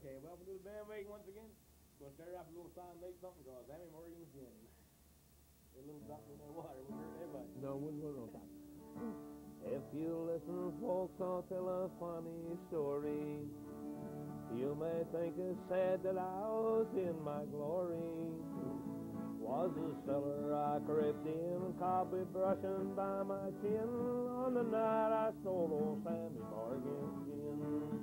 Okay, well, we'll do the bandwagon once again. We'll start off with a little song, make something called Sammy Morgan's Gin. A little drop in that water, we'll hurt everybody. No, we'll stop. If you listen, folks, I'll tell a funny story. You may think it's sad that I was in my glory. Was a cellar I crept in, copy brushing by my chin. On the night I stole old Sammy Morgan's gin.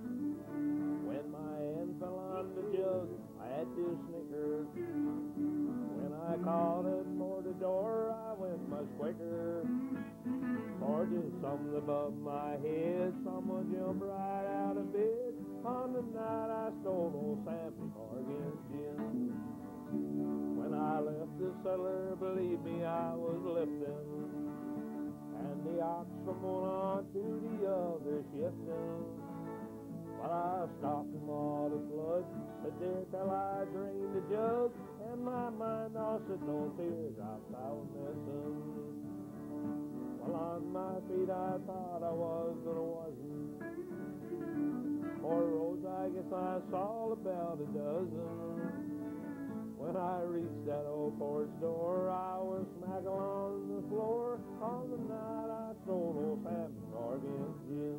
When my hand fell on the jug, I had to snicker. When I called it for the door, I went much quicker. For just something above my head, someone jumped right out of bed. On the night I stole old Sammy Morgan's gin. When I left the cellar, believe me, I was lifting, and the ox from one on to the other shifting. But I stopped them all the flood, but there till I drained the jug, and my mind all sitting on teardrops I was missing. Well, on my feet I thought I was, but I wasn't. For roads I guess I saw about a dozen. When I reached that old porch door, I was smack on the floor. On the night I stole old Sammy Morgan's gin.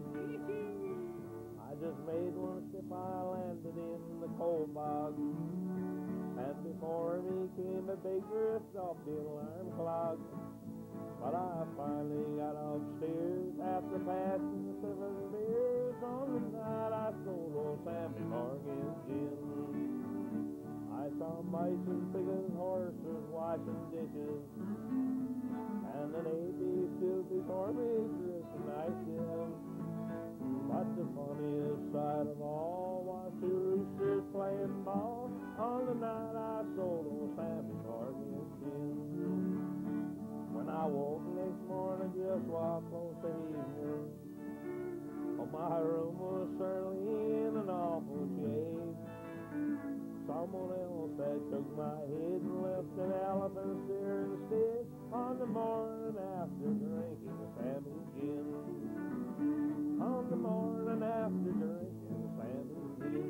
I just made one step, I landed in the coal box, and before me came a big drift off the alarm clock. But I finally got upstairs after passing 7 beers. On the night I stole old Sammy Morgan's gin. I saw mice and pigs, horses washing dishes, and an A.B. stood before me dressed nice him. But the funniest sight of all was 2 roosters playing ball. On the night I stole old Sammy Morgan's gin. When I woke next morning, just walked close to evening. Oh, my room was certainly in an awful shape. Someone else had took my head and left an elephant there instead. On the morning after drinking Sammy's gin. On the morning after drinking Sammy's gin.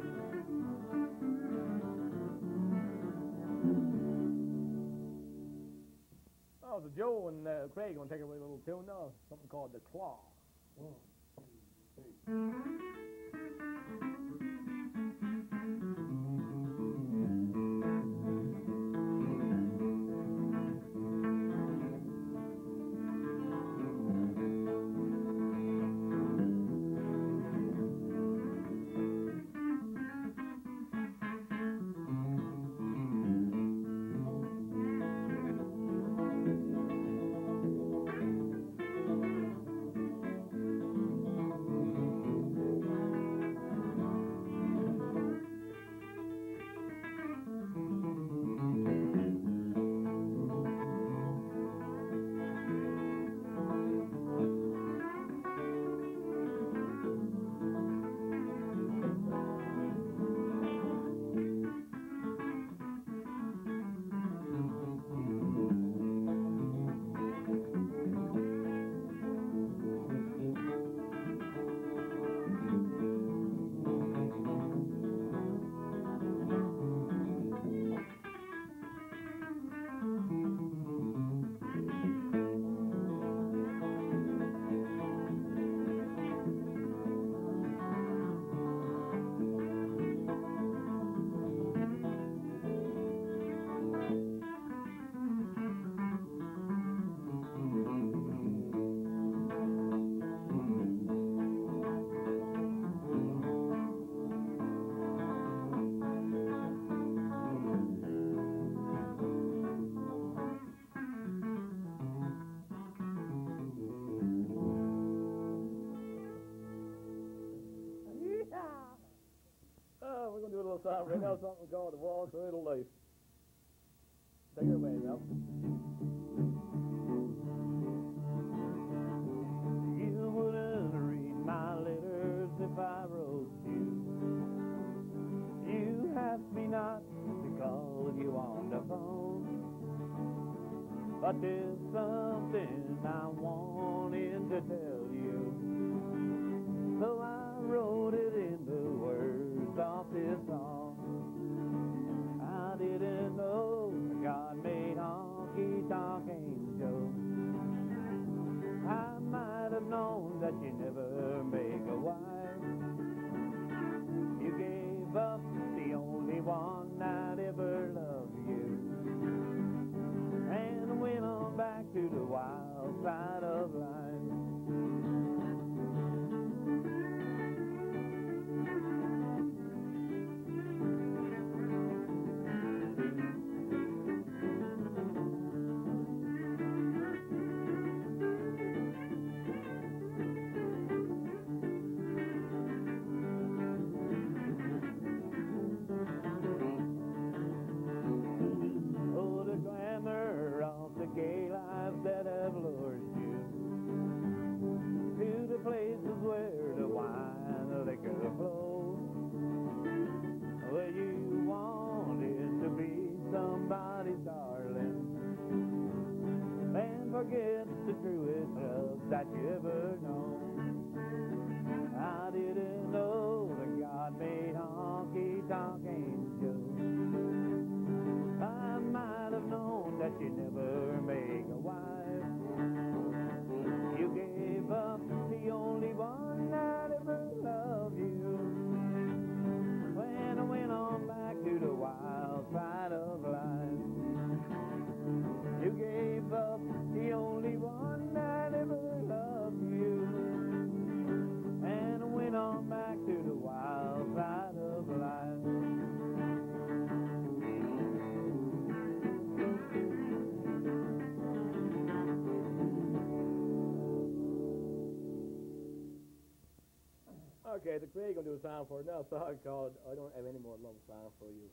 Oh, so Joe and Craig are going to take away a little tune now, something called The Claw. 1, 2, 3. We're going to do a little song right now, something called The Walk of Little Life. Take it away, Ralph. You wouldn't read my letters if I wrote you. You have me not to call you on the phone. But there's something I wanted to tell you, so I wrote it in the words of this song. forget the truest love that you ever know. I didn't know that God made honky-tonk angels. I might have known that you never make a wife. You gave up the only one that ever loved you. When I went on back to the wild side of life, you gave up the only one that ever loved you. And I went on back to the wild side of life. Okay, the Craig will do a song for it now, so I call it I Don't Have Any More Love Song for You.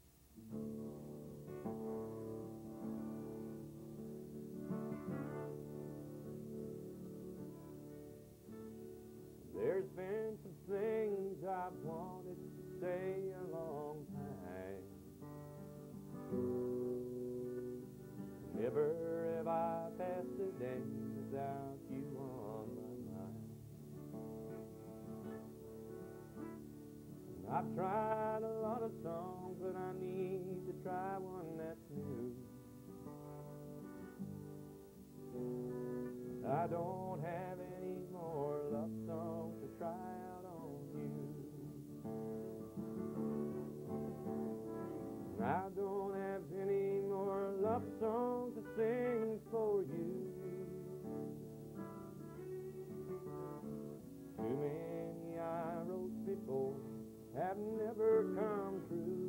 There's been some things I've wanted to say a long time. Never have I passed a day without you on my mind. I've tried a lot of songs, but I need to try one that's new. I don't have any more love songs to try out on you. I don't have any more love songs to sing for you. Too many I wrote before have never come true.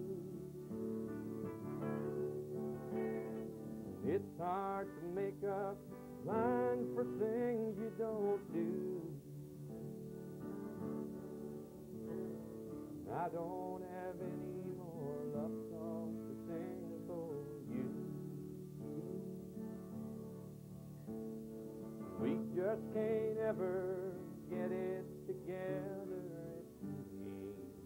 It's hard to make up lines for things you don't do. I don't have any more love songs to sing for you. We just can't ever get it together, it seems.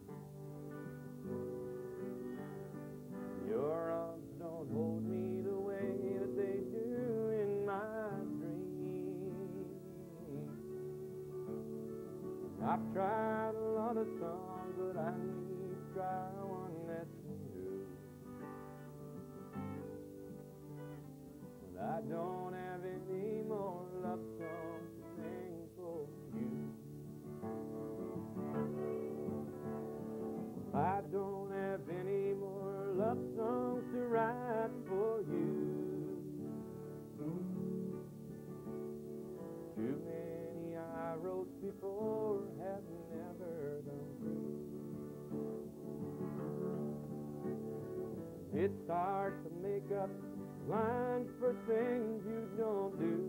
Your arms don't hold me the way that they do in my dreams. I've tried a lot of songs, but I need to try one that's new. But I don't have any more love songs to sing for you. I don't have any more love songs to write for you. Too many I wrote before have never come true. It's hard to make up lines for things you don't do.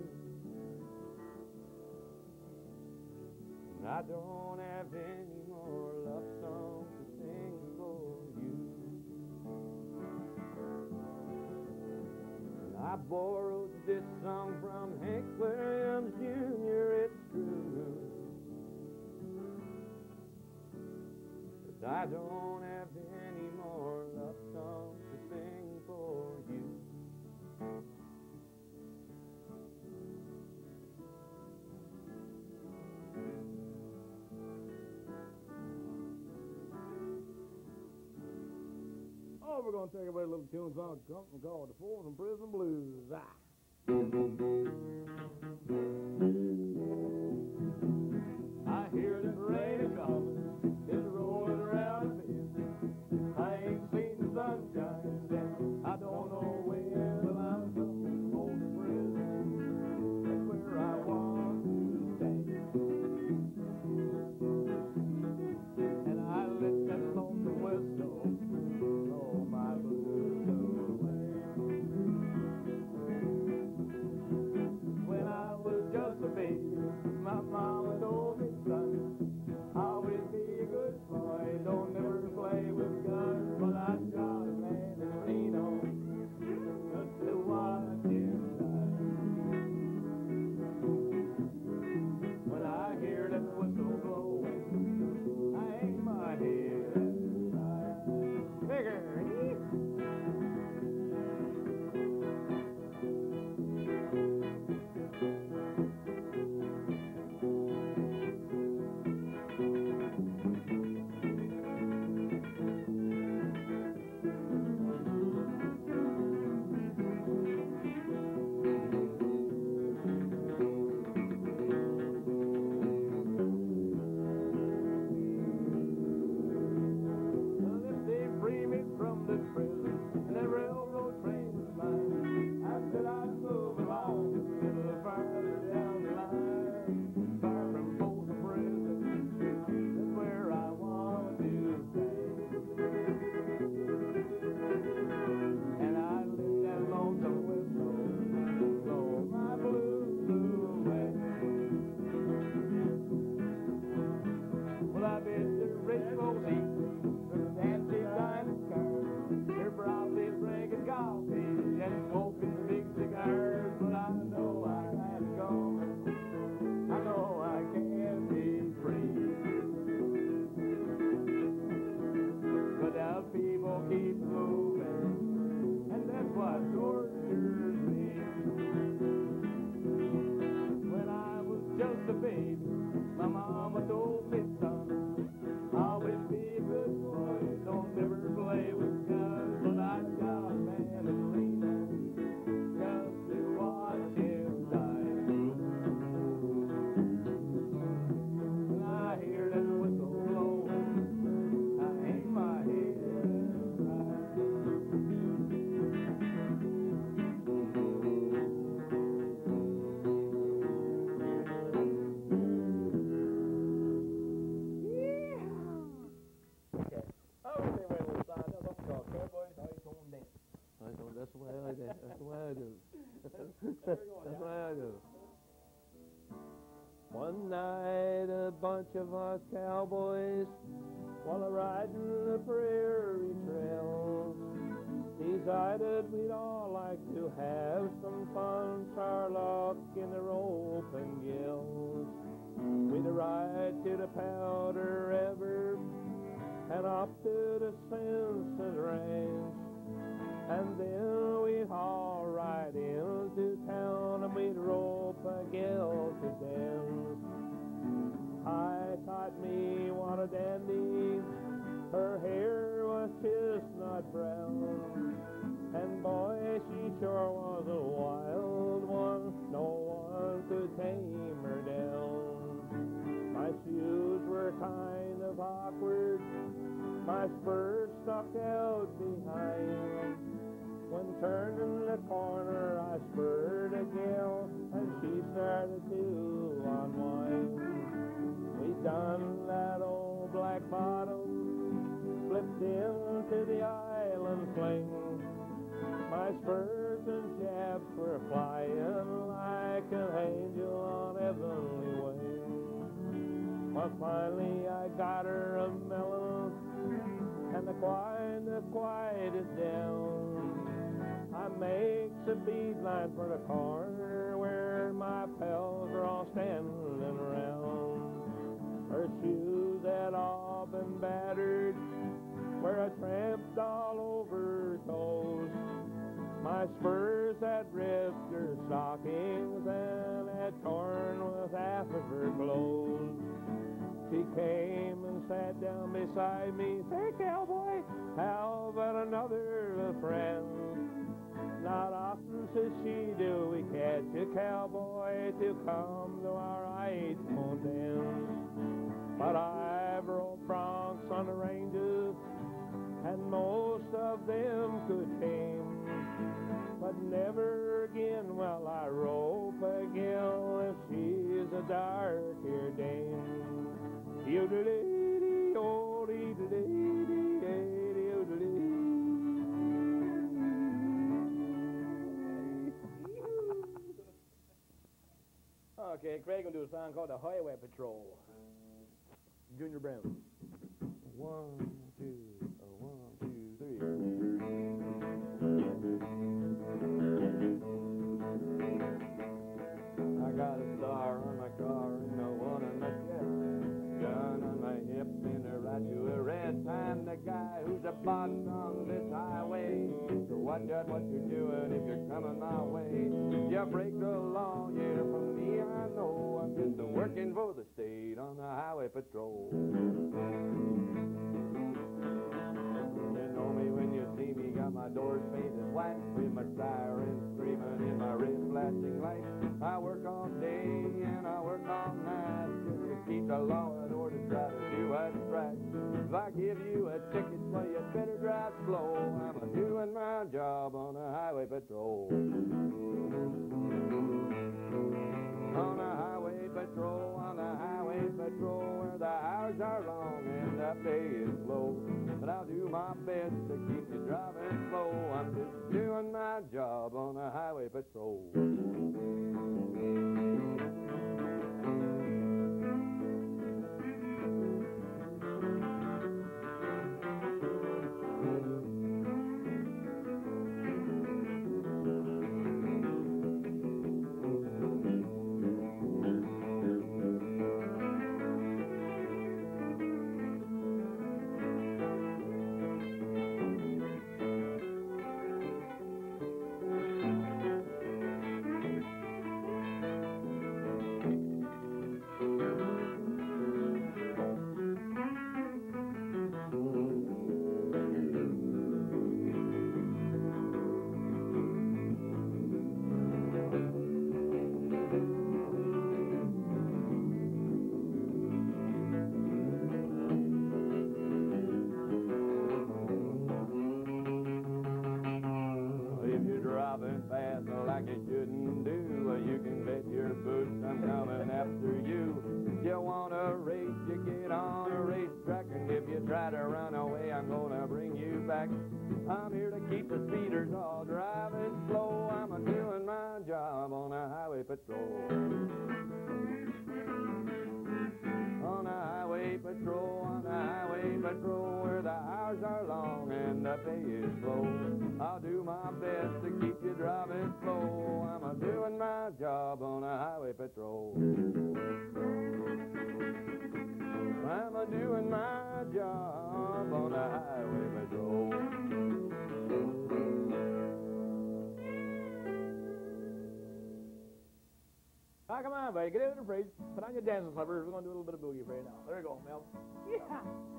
And I don't have any more love songs to sing for you. And I borrowed this song from Hank Williams Jr., it's true. But I don't have any more love songs to sing for you. Oh, we're going to take away a little tune song something called the Folsom Prison Blues. I hear that rain is coming, it's rolling around the bend. I ain't seen the sunshine yet, I don't know when, but I'm coming home to prison. That's where I want to stay. And I let that lonesome whistle blow my blues away. That's the way I do. That's the way I do. That's the way I do. One night, a bunch of us cowboys, while riding the prairie trails, decided we'd all like to have some fun, try our luck in the rope and gills. We'd ride to the Powder River and up to the Simpson Ranch, and then we'd haul right into town and we'd rope a gal to dance. I thought me what a dandy, her hair was chestnut brown, and boy, she sure was a wild one, no one could tame her down. My shoes were kind of awkward, my spurs stuck out behind. When turning the corner, I spurred a gal, and she started to unwind. We done that old black bottom, flipped into the island fling. My spurs and chaps were flying like an angel on heavenly wing. Well, finally I got her a melon, and the quieted down. I makes a beeline for the corner where my pals are all standing around. Her shoes had all been battered where I tramped all over her toes. My spurs had ripped her stockings and had torn with half of her clothes. She came and sat down beside me. Say, cowboy, how about another friend? Not often, says she, do we catch a cowboy to come to our Idaho dance. But I've rode broncs on the ranges, and most of them could tame. But never again will I rope a gal if she's a dark-haired dame. Okay, Craig will do a song called The Highway Patrol. Junior Brown. 1, 2, 1, 2, 3. I got a star on my car and no one on my chest, gun on my hip and a right to a red pine. a guy who's a boss on this highway. So watch out what you're doing if you're coming my way. You break the law, yeah, from me I know. I'm just working for the state on the highway patrol. You know me when you see me, got my doors painted white, with my siren screaming in my red flashing lights. I work all day and I work all night just to keep the law and order, try to do what's right. If I give you a ticket, well, you better drive slow. I'm doing my job on the highway patrol. On the highway patrol, on the highway patrol, where the hours are long and the pay is low. But I'll do my best to keep you driving slow. I'm just doing my job on the highway patrol. Fast like you shouldn't do, you can bet your boots I'm coming after you. If you want a race, you get on a racetrack, and if you try to run away, I'm gonna bring you back. I'm here to keep the speeders all driving slow. I'm doing my job on a highway patrol. On the highway patrol, on the highway patrol, where the hours are long and the pay is low. I'll do my best to keep you driving slow. I'm doing my job on a highway patrol. I'm doing my job on a highway patrol. Ah, come on, buddy. Get in the fridge. Put on your dancing slippers. We're going to do a little bit of boogie for you now. There you go, Mel. Yeah.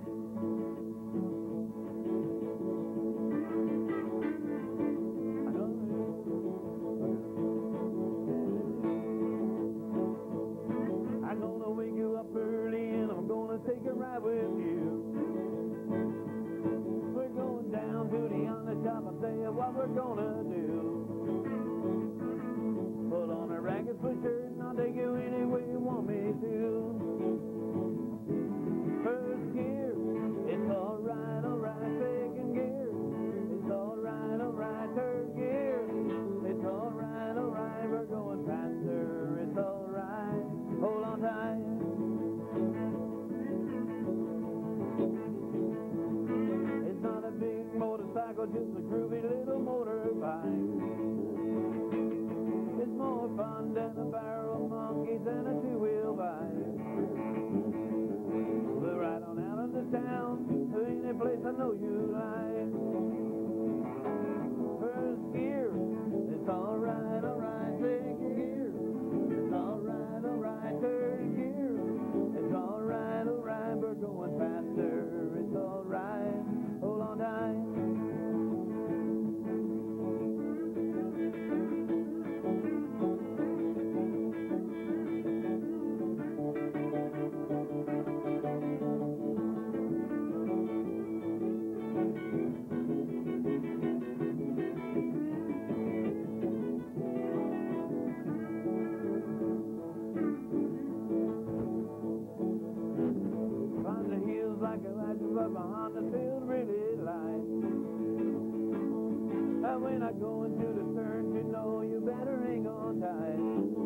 I'm going to wake you up early and I'm going to take a ride with you. We're going down to the honest shop. I'll tell you what we're going to do. Put on a ragged foot shirt and I'll take you any way you want me to. First gear, it's alright, second gear, it's alright, third gear, it's alright, we're going faster, it's alright, hold on tight. It's not a big motorcycle, just a groovy little motorbike. It's more fun than a barrel of monkeys and a two-wheel bike. We'll ride on out into town to any place I know you like. First gear, it's alright, second gear, it's alright, third gear, it's alright, we're going faster, it's alright, hold on tight. Behind the field really light. And when I go into the turn, you know you better hang on tight.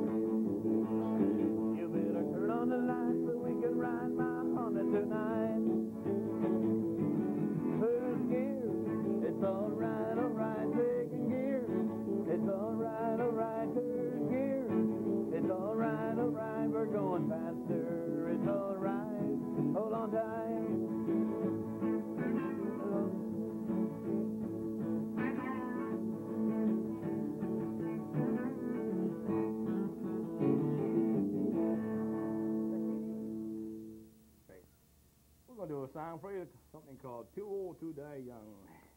You better turn on the lights so we can ride my Honda tonight. First gear, it's alright, second gear, it's alright, third gear, it's alright, we're going faster, it's alright, hold on tight. song for you, something called Too Old to Die Young.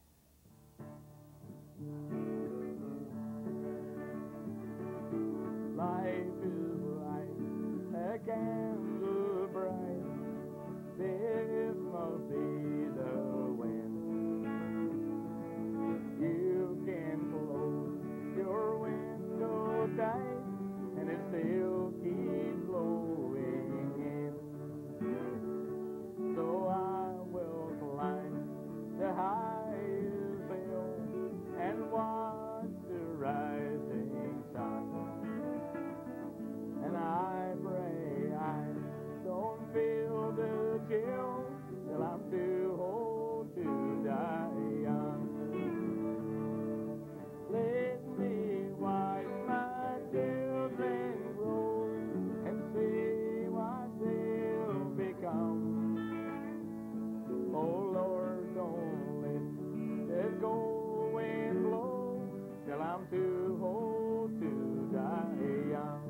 Life is like a candle bright. This must be the wind. You can close your window tight, and it still keeps blowing in. So I will climb the highest hill and watch the rising sun. And I pray I don't feel the chill till I'm too old to die young. Let me watch my children grow and see what they'll become. Oh Lord, don't let this go and blow till I'm too old to die young.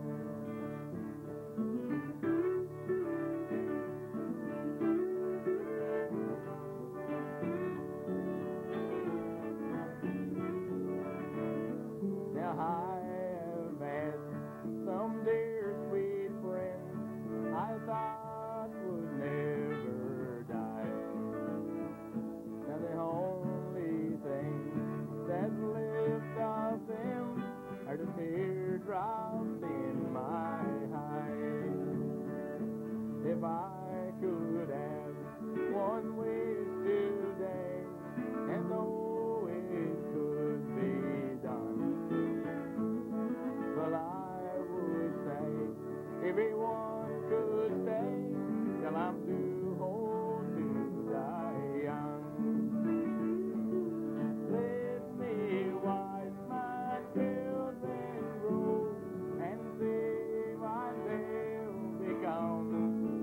Now I have had some dear sweet friends I thought would never die. Now the only thing that's left of them are the teardrops in my eyes. If I could have one wish today, and though it could be done, well, I would say everyone could stay till I'm too old to die young. Let me watch my children grow and see what they'll become.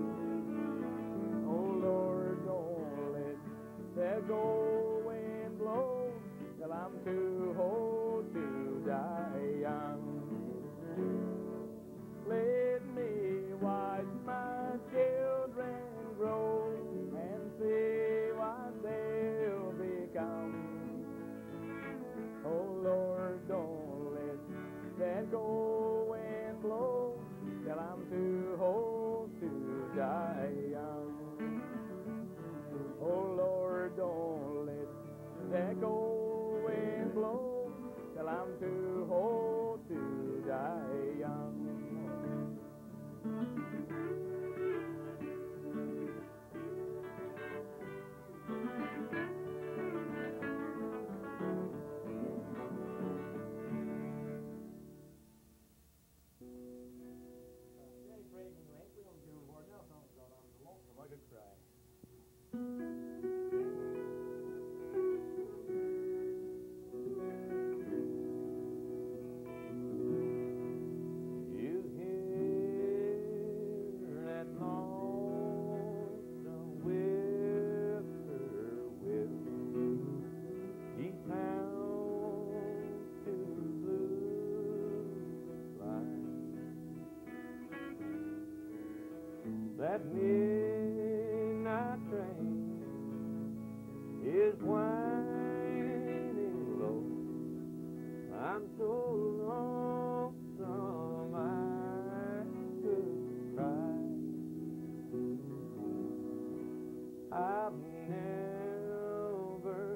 Oh Lord, don't let that go and blow till I'm too old to die young. Let me watch my children grow and see what they'll become. Oh Lord, don't let that go and blow till I'm too old to die young. Oh Lord, don't let that go and blow till I'm too old to die young. I could cry. You hear that lonesome whisper with deep down to blue line. That midnight train is winding low. I'm so lonesome I could cry. I've never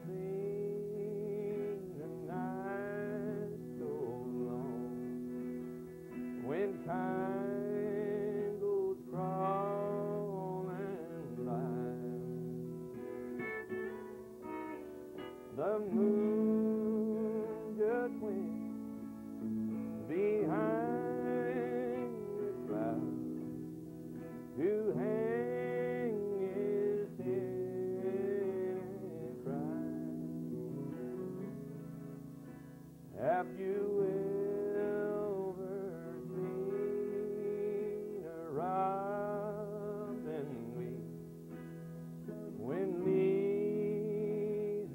seen a night so long when time goes crawling by. The moon just went behind the clouds to hang his head and cry. Have you ever seen a robin weep when leaves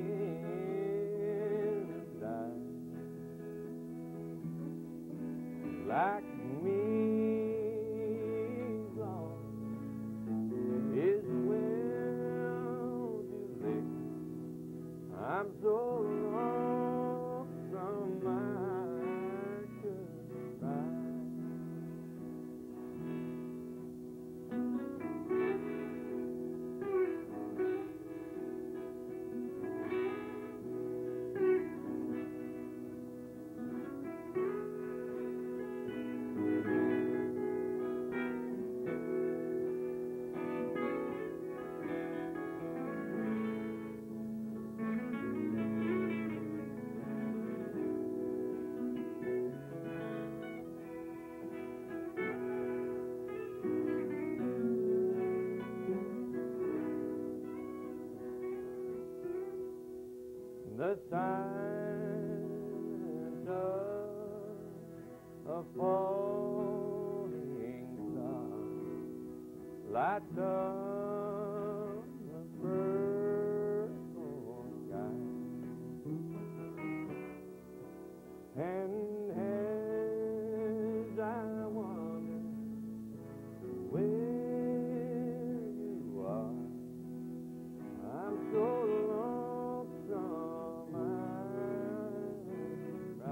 begin to die? Like me, long is when the signs of a falling star lights up the purple sky. And as I wonder where you are, I'm so lonesome I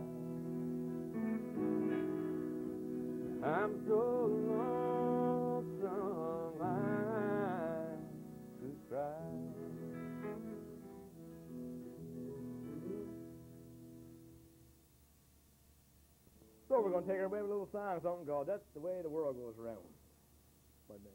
cry. I'm so lonesome I could cry. So we're going to take our way with a little song, something called That's the Way the World Goes Round by Bill.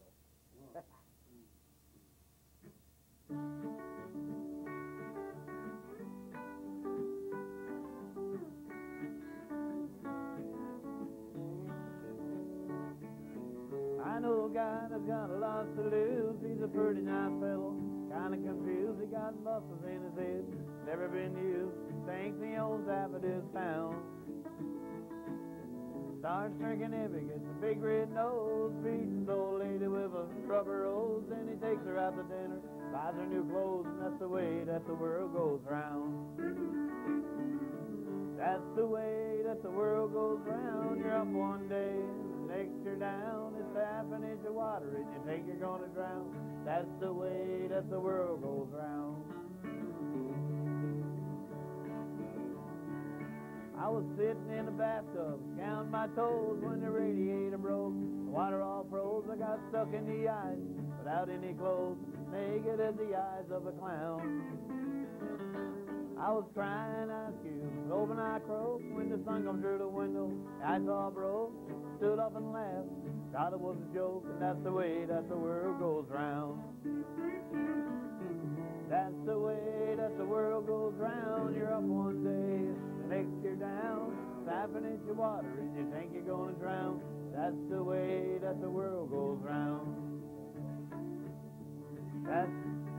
I know a guy that's got a lot to lose. He's a pretty nice fellow, kind of confused. He got muscles in his head, never been used. Thinks he owns half of this town. Starts drinking heavy, gets a big red nose, beats his old lady with a rubber hose. Then he takes her out to dinner, buys her new clothes, and that's the way that the world goes round. That's the way that the world goes round. You're up one day, next you're down. It's half an inch of water and you think you're gonna drown. That's the way that the world goes round. I was sitting in a bathtub, counting my toes when the radiator broke. The water all froze, I got stuck in the ice without any clothes, naked as the eyes of a clown. I was crying ice cubes, open eye croak, when the sun come through the window. The ice all broke, stood up and laughed, thought it was a joke, and that's the way that the world goes round. That's the way that the world goes round. You're up one day, the next you're down. Half an inch of water and you think you're gonna drown. That's the way that the world goes round. That's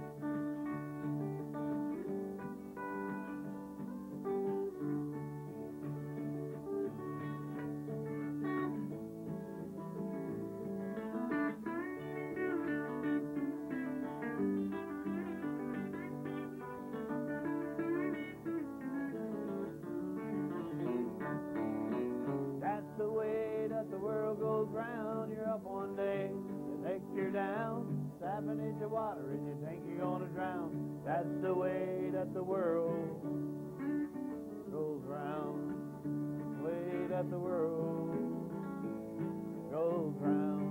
the way that the world goes round. You're up one day, the next you're down. Half an inch of water and you think you're gonna drown. That's the way that the world goes round. The way that the world goes round.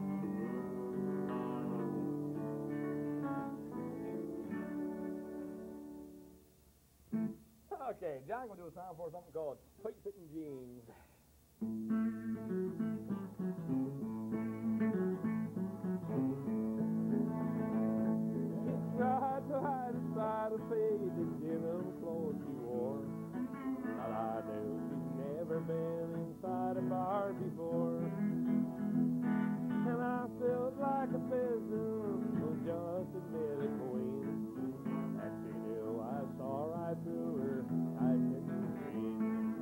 Okay, John will do a song for something called Tight Fitting Jeans. Tried to hide inside a faded denim clothes she wore. All I knew she'd never been inside a bar before. And I felt like a peasant who just admitted queen. And she knew I saw right through her tight-fitting jeans.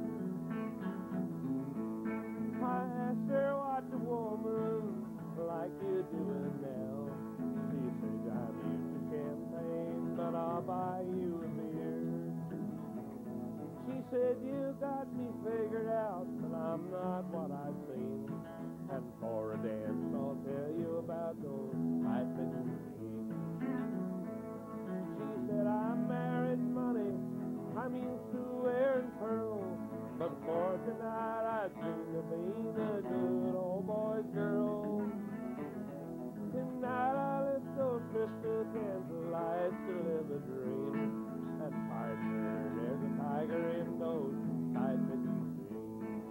I asked her what's a woman like you doing now. She said, I'm used to champagne, but I'll buy you a beer. She said, you got me figured out, but I'm not what I've seen. And for a dance, I'll tell you about those tight-fitting jeans. She said, I'm married money, I'm used to wearing pearls. But for tonight, I dream of being a good old boy's girl. Tonight, I lift those crystal candlelights to live a dream. And partner, there's a tiger in those tight-fitting jeans.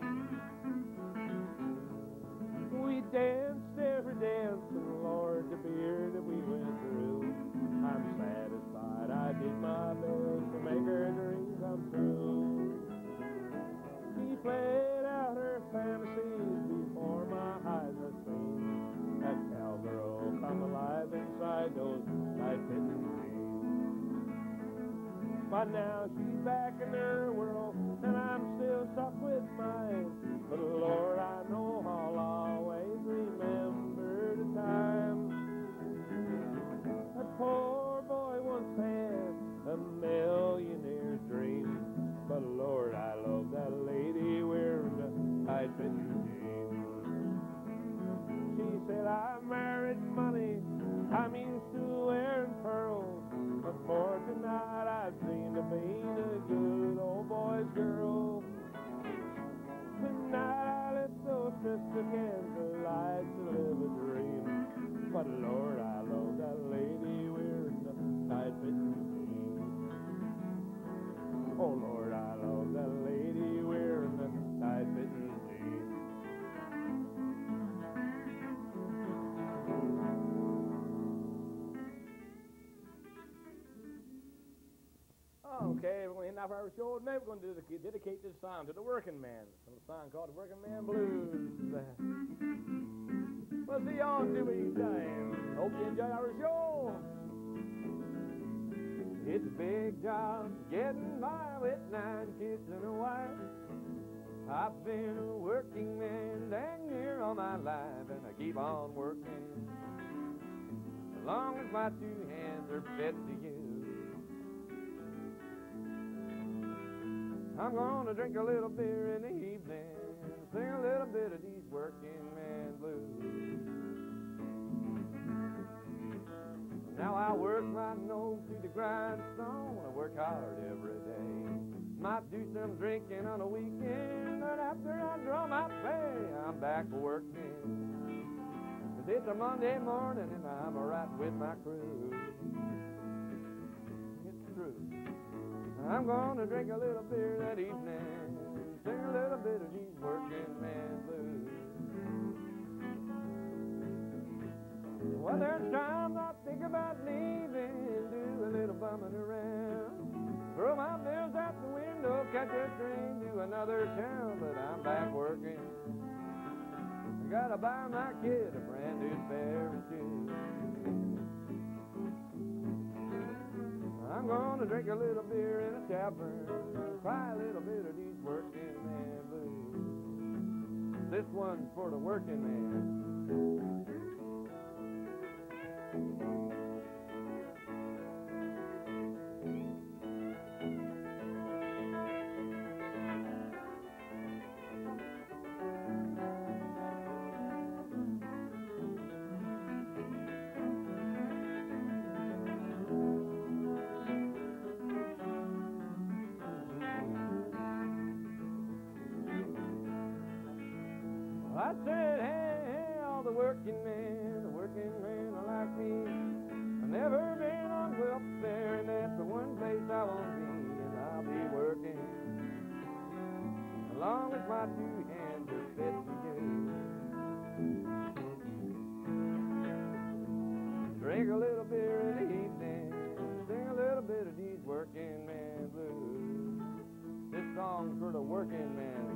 We danced every dance, and Lord, the beer that we went. But now she's back in her world, and I'm still stuck with mine. But Lord, I know I'll always remember the time that poor boy once had a millionaire's dream. But Lord, I love that lady wearing the tight-fitting jeans. She said, I married money, I'm used to wearing pearls, but for tonight I dreamed of being a good old boy's girl. Tonight I lit those crystal candle lights to live a dream. But Lord, I love that lady wearing the tight-fitting jeans. Oh Lord, I love that lady wearing the tight-fitting jeans. Okay, we're going to end off our show. Maybe we're going to dedicate this song to the working man. It's a song called The Working Man Blues. We'll see y'all in 2 weeks' time. Hope you enjoy our show. It's a big job getting by with 9 kids and a wife. I've been a working man dang near all my life, and I keep on working as long as my 2 hands are fed to use. I'm gonna drink a little beer in the evening, sing a little bit of these working man blues. Now I work my nose to the grindstone, I work hard every day. Might do some drinking on a weekend, but after I draw my pay, I'm back working. 'Cause it's a Monday morning and I'm right with my crew. It's true. I'm gonna drink a little beer that evening, sing a little bit of these working man blues. Well, there's times I think about leaving, do a little bumming around, throw my bills out the window, catch a train to another town, but I'm back working. I gotta buy my kid a brand new pair of shoes. I'm gonna drink a little beer in a tavern, cry a little bit of these working man blues. This one's for the working man. I said, hey, all the working men are like me. I've never been on welfare, and that's the one place I won't be, and I'll be working as long as my 2 hands are fit to use. Drink a little beer in the evening, sing a little bit of these working man blues. This song's for the working man.